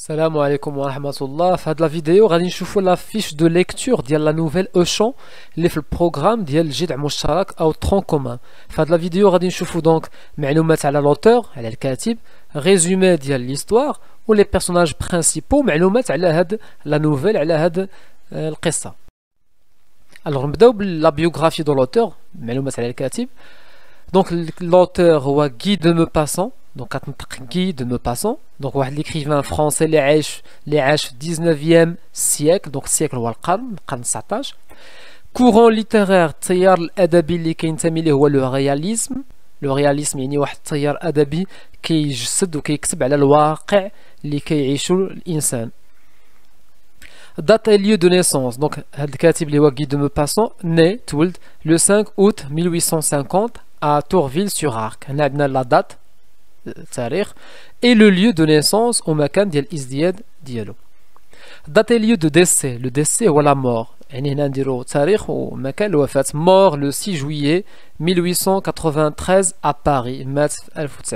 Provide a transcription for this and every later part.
السلام عليكم ورحمة الله. في هاد لا فيديو غادي نشوفوا لا فيش دو ليكتور ديال لا نوفيل اوشون اللي في البروغرام ديال الجذع مشترك او ترون كومان. في هاد لا فيديو غادي نشوفوا دونك معلومات على لوتور، على الكاتب، ريزومي ديال ليستوار ولي بيرسوناج برينسيبو، معلومات على هاد لا نوفيل، على هاد القصة. الوغ نبداو بلا بيوغرافي دو لوتور، معلومات على الكاتب. دونك لوتور هو غي دو موباسون، دونك كتنطق غي دو موباسون، دونك واحد ليكريفان فرونسي اللي عاش في 19e سيكل، دونك السيكل هو القرن 19. كورون ليتيرير، التيار الادبي اللي كينتمي ليه هو لو رياليزم. لو رياليزم يعني واحد التيار ادبي كيجسد وكيكتب على الواقع اللي كيعيشو الانسان. دات اي ليو دو نيسونس، دونك هاد الكاتب اللي هو غي دو موباسون ني تولد لو 5 اوت 1850 à Tourville-sur-Arc. هنا عندنا لا دات، التاريخ، et le lieu de naissance ومكان ديال الازدياد ديالو. date et lieu de décès، le décès هو la mort، يعني هنا نديرو تاريخ ومكان الوفاة. mort le 6 juillet 1893 à Paris، مات في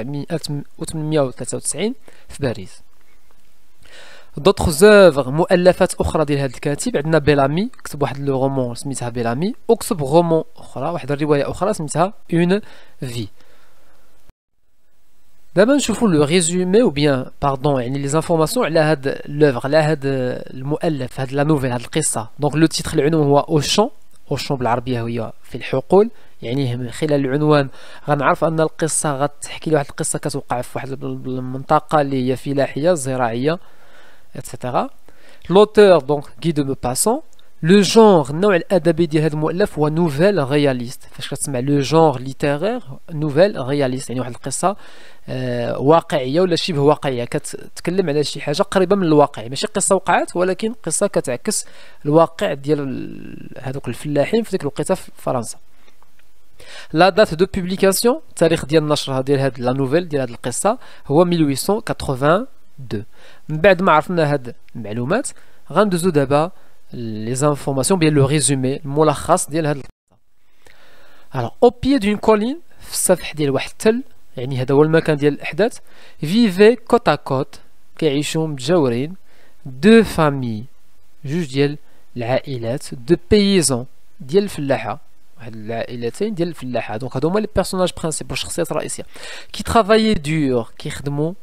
1893 في باريس. d'autres œuvres، مؤلفات اخرى ديال هذا الكاتب، عندنا بيلامي، كتب واحد لو رومون سميتها بيلامي، وكتب رومون اخرى، واحد الروايه اخرى سميتها اون في. دابا نشوفوا لو ريزومي او بيان باردون، يعني لي زانفورماسيون على هاد لوفر، على هاد المؤلف، هاد لا نوفيل، هاد القصه. دونك لو تيتر، العنوان هو اوشون. اوشون بالعربيه هي في الحقول، يعني من خلال العنوان غنعرف ان القصه غتحكي لي واحد القصه كتوقع في واحد المنطقه اللي هي فلاحيه زراعيه etc. L'auteur, donc Guy de Maupassant. Le genre، النوع الأدبي ديال هذا المؤلف هو نوفيل رياليست. فاش كتسمع لو جونغ ليتيرير، نوفيل رياليست يعني واحد القصة واقعية ولا شبه واقعية، كتتكلم على شي حاجة قريبة من الواقع، ماشي قصة وقعت ولكن قصة كتعكس الواقع ديال هذوك الفلاحين في ديك الوقيته في فرنسا. لا دات دو بوبليكاسيون، التاريخ ديال نشرها ديال هاد لا نوفيل ديال هاد القصة هو 1882. من بعد ما عرفنا هاد المعلومات غندوزو دابا لي زانفورماسيون بيان لو ريزومي، الملخص ديال هاد القصه. الوغ او بيي دون كولين، في السفح ديال واحد التل، يعني هذا هو المكان ديال الاحداث. فيفي كوت ا كوت، كيعيشوا متجاورين. دو فامي، جوج ديال العائلات. دو بيزون، ديال الفلاحه، واحد العائلتين ديال الفلاحه. دونك هادو هما لي بيرسوناج برينسيبال، الشخصيات الرئيسيه. كي ترافايي دور، كيخدموا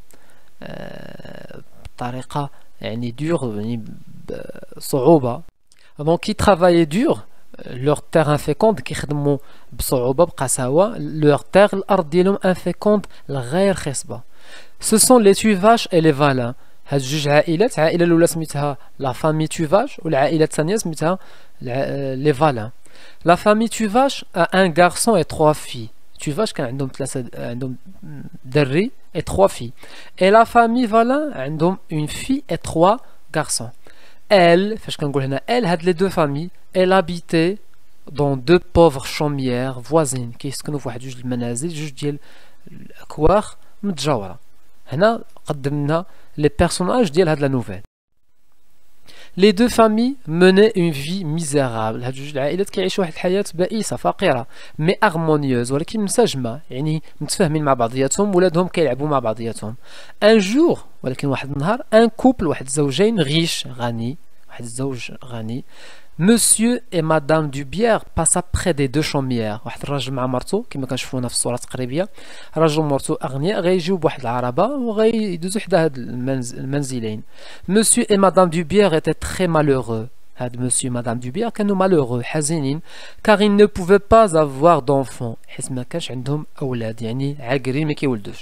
بطريقه يعني دور، يعني بصعوبه. دونك كي ترافايي دور، لور تير انفيكوند، كيخدموا بصعوبه بقساوه. لور تير، الارض ديالهم انفيكوند، الغير خصبه. سو سون لي توفاش اي لي فالان، هاد جوج عائلات، عائله الاولى سميتها لا فامي توفاش والعائله الثانيه سميتها لي فالان. لا فامي توفاش ان غارسون اي 3 في. توفاش كان عندهم عندهم دري et 3 filles. Et la famille Valin عندهم une fille et 3 garçons. Elle, فاش كنقول هنا elle، هاد les deux familles، elle habitait dans 2 pauvres chaumières voisines، كيسكنوا في واحد جوج المنازل، جوج ديال الاكواخ متجاوره. هنا قدمنا لي بيرسوناج ديال هاد لا نوفيل. Les deux familles menaient une vie misérable، هاد جوج العائلات كيعيشوا واحد الحياة بائسة فقيرة، مي هارمونيوز، ولكن منسجمة، يعني متفاهمين مع بعضياتهم، ولادهم كيلعبوا مع بعضياتهم. ان جور، ولكن واحد النهار، ان كوبل، واحد الزوجين غيش، غني، واحد الزوج غني. Monsieur et Madame Dubière passa près des 2 chaumières، واحد الراجل مع مرتو كما كنشوفونا في الصورة التقريبية، راجل ومرتو أغنياء غيجيو بواحد العربة وغيدوزو حدا هاد المنزلين. Monsieur et Madame Dubière étaient très malheureux، هاد Monsieur et Madame Dubière كانوا malheureux، حزينين، car ils ne pouvaient pas avoir d'enfants، حيت ما كانش عندهم أولاد، يعني عاقرين ما كيولدوش.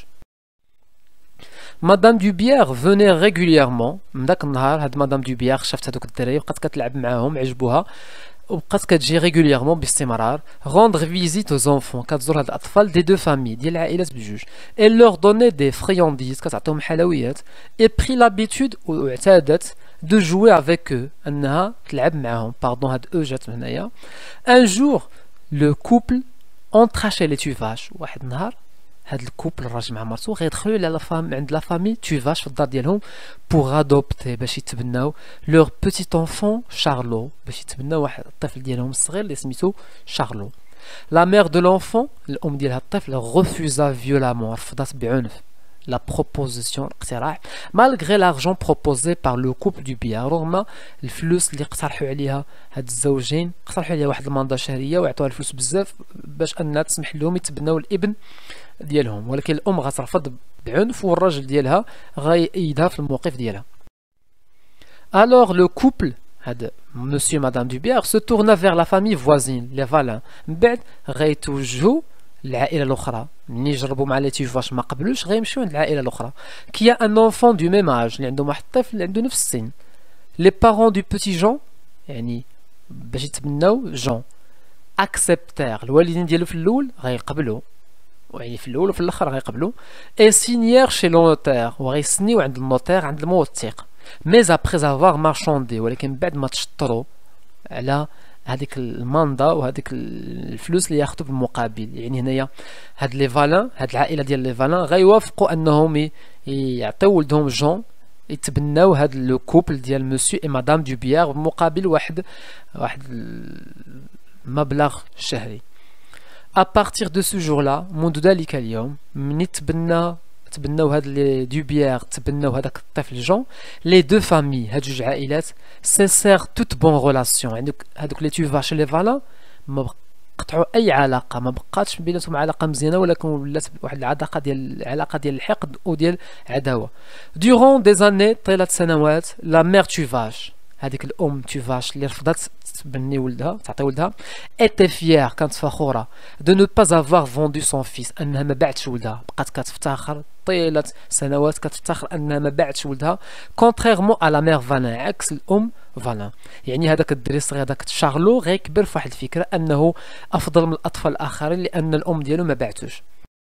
مدام دوبيير فوني ريغولييرمون، من داك النهار هاد مدام دوبيير شافت هادوك الدراري وبقات كتلعب معاهم، عجبوها، وبقات كتجي ريغولييرمون باستمرار. روندغ فيزيت aux enfants، كتزور هاد الاطفال دي دو فامي، ديال العائلات بجوج. اي لور دوني دي فريانديز، كتعطيهم حلويات. اي بري لابيتود، واعتادت دو جوي افيك او، انها تلعب معاهم. باردون، هاد او جات هنايا. ان جور لو كوبل اونترا شي لي توفاش، واحد النهار هاد الكوبل، الراجل مع مرتو، غيدخلوا لا فام عند لا فامي توفاش في الدار ديالهم بوغ ادوبتي، باش يتبناو لور بوتيت انفون شارلو، باش يتبناو واحد الطفل ديالهم الصغير اللي سميتو شارلو. لا مير دو لونفون، الام ديال هاد الطفل، رفوزا فيولامون، رفضت بعنف. la proposition اقتراح malgré l'argent proposé par le couple du bien رغم الفلوس اللي اقترحوا عليها هاد الزوجين اقترحوا عليها واحد المنظة شهرية وعطوها الفلوس بزاف باش انها تسمح لهم يتبناو الابن ديالهم ولكن الام غترفض بعنف والراجل ديالها غيأيدها في الموقف ديالها. Alors le couple هاد monsieur madame Dubière se tourna vers la famille voisine les Valin من بعد غيتوجهوا العائله الاخرى ملي يجربوا مع لي تيفاش ما قبلوش غيمشيو عند العائله الاخرى كي ان انفون دو ميم اج اللي عندهم واحد الطفل اللي عنده نفس السن لي بارون دو بوتي جون يعني باش يتبناو جون اكسبتير الوالدين ديالو في الاول غيقبلوا يعني في الاول وفي الاخر غيقبلوا اي سينيير شي لونوتير وغيسنيو عند النوتير عند الموثق مي ابري افوار مارشوندي ولكن بعد ما تشطروا على هذيك الماندا وهذيك الفلوس اللي ياخذوا بالمقابل يعني هنايا هاد لي فالان هاد العائله ديال لي فالان غيوافقوا انهم يعطيو ولدهم جون يتبناو هاد لو كوبل ديال مسيو اي مدام دوبيير بمقابل واحد المبلغ شهري. à partir de ce jour-là منذ ذلك اليوم من تبناو هاد لي دوبيير تبناو هذاك الطفل جون لي دو فامي هاد جوج عائلات سيسير توت بون ريلاسيون هادوك لي توفاش لي فالا ما قطعوا اي علاقه ما بقاتش بيناتهم علاقه مزيانه ولكن ولات واحد العلاقه ديال الحقد وديال عداوه. durant des années طيله سنوات لا مير توفاش هذيك الام توفاش اللي رفضت تبني ولدها تعطي ولدها était fière كانت فخوره de ne pas avoir vendu son fils انها ما باعتش ولدها بقات كتفتخر طيله سنوات كتفتخر انها ما باعتش ولدها contrairement à la mère Valin عكس الام فالان يعني هذاك الدري الصغير هذاك شارلو غيكبر في واحد الفكره انه افضل من الاطفال الاخرين لان الام ديالو ما باعتوش.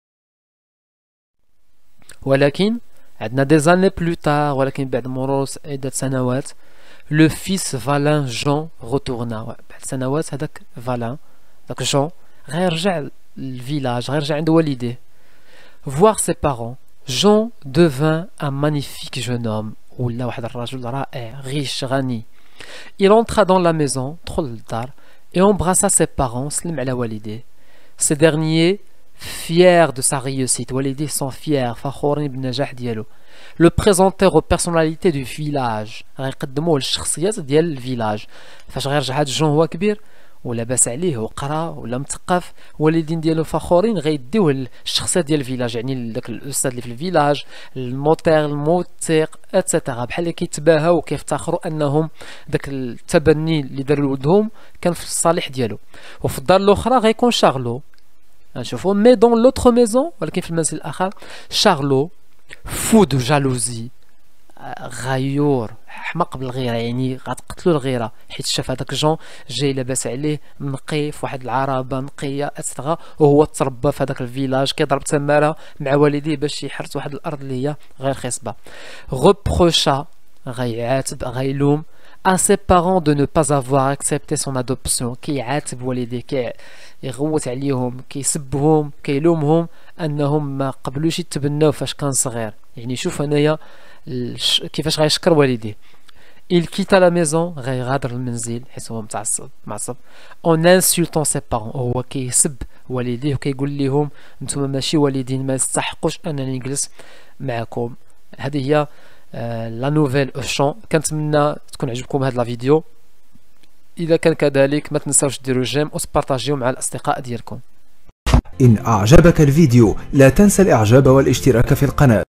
ولكن عندنا دي زاني بلو تار ولكن بعد مرور عده سنوات لو فيس فالان جون روتورنا بعد سنوات هذاك فالان داك جون غيرجع للفيلاج غيرجع عند والديه voir ses parents Jean devint un magnifique jeune homme ولا واحد الرجل رائع riche غني. il entra dans la maison دخل للدار et embrassa ses parents سلم على والديه. ces derniers fiers de sa réussite والديه sont fiers فخورين بالنجاح ديالو. le présenter aux personnalités du village غيقدموه للشخصيات ديال الفيلاج فاش غيرجع هاد جون هو كبير ولاباس عليه وقرا ولا مثقف والدين ديالو فخورين غيديوه للشخصيات ديال الفيلاج يعني داك الاستاذ اللي في الفيلاج النوتير الموثق اتسيتيرا بحال اللي كيتباهاو وكيفتخروا انهم داك التبني اللي داروا لولدهم كان في الصالح ديالو. وفي الدار الاخرى غيكون شارلو نشوفوا مي دون لوتر ميزون ولكن في المنزل الاخر شارلو فو دو جالوزي غيور حماق بالغيره يعني غتقتلو الغيره حيت شاف هذاك جون جاي لاباس عليه نقي في واحد العربه نقيه اتسيتيرا وهو تربى في هذاك الفيلاج كيضرب تماره مع والديه باش يحرث واحد الارض اللي هي غير خصبه. غوبروشا غيعاتب غيلوم à ses parents de ne pas avoir accepté son adoption كيعاتب والديه كيغوت عليهم كيسبهم كيلومهم انهم ما قبلوش يتبناو فاش كان صغير يعني شوف هنايا كيفاش غيشكر والديه. il quitta la maison غيغادر المنزل حيت هو معصب en insultant ses parents هو كيسب والديه وكيقول لهم نتوما ماشي والدين ما يستحقوش انني نجلس معكم. هذه هي لا نوفيل اوشون. كنتمنى تكون عجبكم هاد لا فيديو اذا كان كذلك ما تنساوش ديروا جيم وتبارطاجيو مع الاصدقاء ديالكم. إن أعجبك الفيديو لا تنسى الإعجاب والاشتراك في القناة.